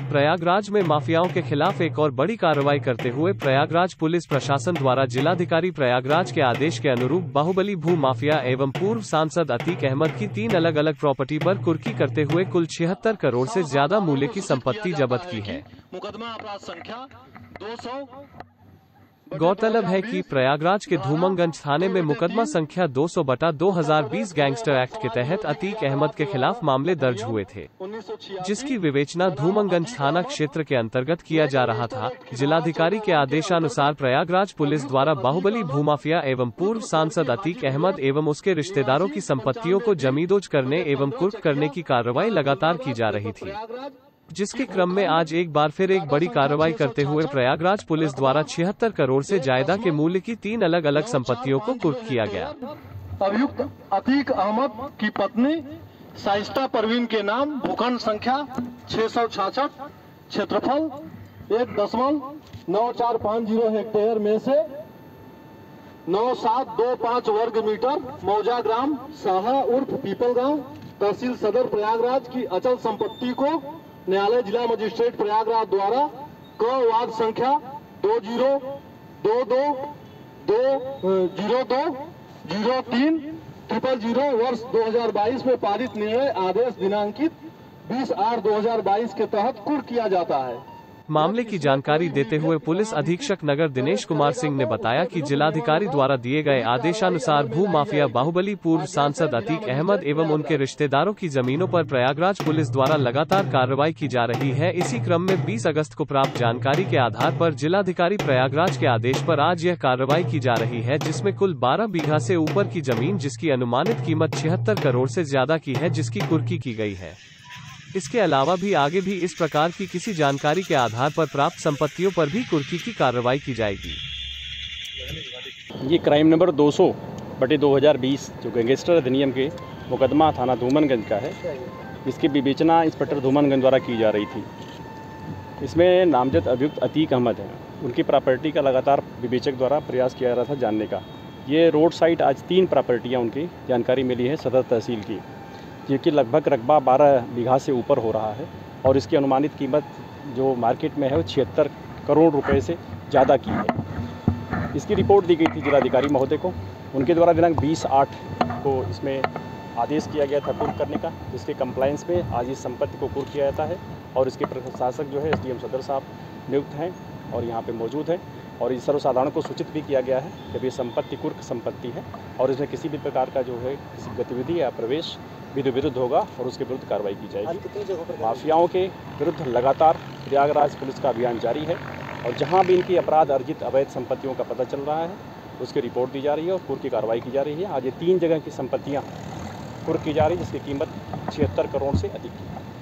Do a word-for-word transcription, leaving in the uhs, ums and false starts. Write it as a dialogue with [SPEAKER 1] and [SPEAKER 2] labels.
[SPEAKER 1] प्रयागराज में माफियाओं के खिलाफ एक और बड़ी कार्रवाई करते हुए प्रयागराज पुलिस प्रशासन द्वारा जिलाधिकारी प्रयागराज के आदेश के अनुरूप बाहुबली भू माफिया एवं पूर्व सांसद अतीक अहमद की तीन अलग अलग प्रॉपर्टी पर कुर्की करते हुए कुल छिहत्तर करोड़ से ज्यादा मूल्य की संपत्ति जब्त की है।
[SPEAKER 2] मुकदमा अपराध संख्या दो सौ।
[SPEAKER 1] गौरतलब है कि प्रयागराज के धूमनगंज थाने में मुकदमा संख्या दो सौ बटा दो हजार बीस गैंगस्टर एक्ट के तहत अतीक अहमद के खिलाफ मामले दर्ज हुए थे, जिसकी विवेचना धूमनगंज थाना क्षेत्र के अंतर्गत किया जा रहा था। जिलाधिकारी के आदेशानुसार प्रयागराज पुलिस द्वारा बाहुबली भूमाफिया एवं पूर्व सांसद अतीक अहमद एवं उसके रिश्तेदारों की संपत्तियों को जमींदोज करने एवं कुर्क करने की कार्रवाई लगातार की जा रही थी, जिसके क्रम में आज एक बार फिर एक बड़ी कार्रवाई करते हुए प्रयागराज पुलिस द्वारा छिहत्तर करोड़ से ज्यादा के मूल्य की तीन अलग अलग संपत्तियों को कुर्क किया गया।
[SPEAKER 2] अभियुक्त अतीक अहमद की पत्नी शाइस्ता परवीन के नाम भूखंड संख्या छह सौ छाछठ, क्षेत्रफल एक दशमलव नौ चार पाँच जीरो हेक्टेयर में से नौ सात दो पाँच वर्ग मीटर, मौजा ग्राम साहा उर्फ पीपल गांव, तहसील सदर प्रयागराज की अचल संपत्ति को न्यायालय जिला मजिस्ट्रेट प्रयागराज द्वारा क वाद संख्या दो जीरो दो दो दो जीरो दो जीरो तीन ट्रिपल जीरो वर्ष दो हजार बाईस में पारित निर्णय आदेश दिनांकित बीस आठ दो हजार बाईस के तहत कुर्क किया जाता है।
[SPEAKER 1] मामले की जानकारी देते हुए पुलिस अधीक्षक नगर दिनेश कुमार सिंह ने बताया कि जिलाधिकारी द्वारा दिए गए आदेशानुसार भू माफिया बाहुबली पूर्व सांसद अतीक अहमद एवं उनके रिश्तेदारों की जमीनों पर प्रयागराज पुलिस द्वारा लगातार कार्रवाई की जा रही है। इसी क्रम में बीस अगस्त को प्राप्त जानकारी के आधार पर जिलाधिकारी प्रयागराज के आदेश पर आज यह कार्रवाई की जा रही है, जिसमें कुल बारह बीघा से ऊपर की जमीन जिसकी अनुमानित कीमत छिहत्तर करोड़ से ज्यादा की है, जिसकी कुर्की की गई है। इसके अलावा भी आगे भी इस प्रकार की किसी जानकारी के आधार पर प्राप्त संपत्तियों पर भी कुर्की की कार्रवाई की जाएगी।
[SPEAKER 3] ये क्राइम नंबर दो सौ बटे दो हज़ार बीस जो गैंगस्टर अधिनियम के मुकदमा थाना धूमनगंज का है, इसकी विवेचना इंस्पेक्टर धूमनगंज द्वारा की जा रही थी। इसमें नामजद अभियुक्त अतीक अहमद हैं, उनकी प्रॉपर्टी का लगातार विवेचक द्वारा प्रयास किया जा रहा था जानने का। ये रोड साइड आज तीन प्रॉपर्टियाँ उनकी जानकारी मिली है सदर तहसील की, जिसकी लगभग रकबा बारह बीघा से ऊपर हो रहा है और इसकी अनुमानित कीमत जो मार्केट में है वो छिहत्तर करोड़ रुपए से ज़्यादा की है। इसकी रिपोर्ट दी गई थी जिलाधिकारी महोदय को, उनके द्वारा दिनांक बीस आठ को इसमें आदेश किया गया था कुर्क करने का, जिसके कंप्लायंस में आज इस संपत्ति को कुर्क किया जाता है और इसके प्रशासक जो है एसडीएम सदर साहब नियुक्त हैं और यहाँ पे मौजूद हैं और इस सर्वसाधारण को सूचित भी किया गया है कि ये संपत्ति कुर्क संपत्ति है और इसमें किसी भी प्रकार का जो है किसी गतिविधि या प्रवेश विधि विरुद्ध होगा और उसके विरुद्ध कार्रवाई की जाएगी। माफियाओं के विरुद्ध लगातार प्रयागराज पुलिस का अभियान जारी है और जहां भी इनकी अपराध अर्जित अवैध संपत्तियों का पता चल रहा है उसकी रिपोर्ट दी जा रही है और कुर्क की कार्रवाई की जा रही है। आज ये तीन जगह की संपत्तियां कुर्क की जा रही है, जिसकी कीमत छिहत्तर करोड़ से अधिक की है।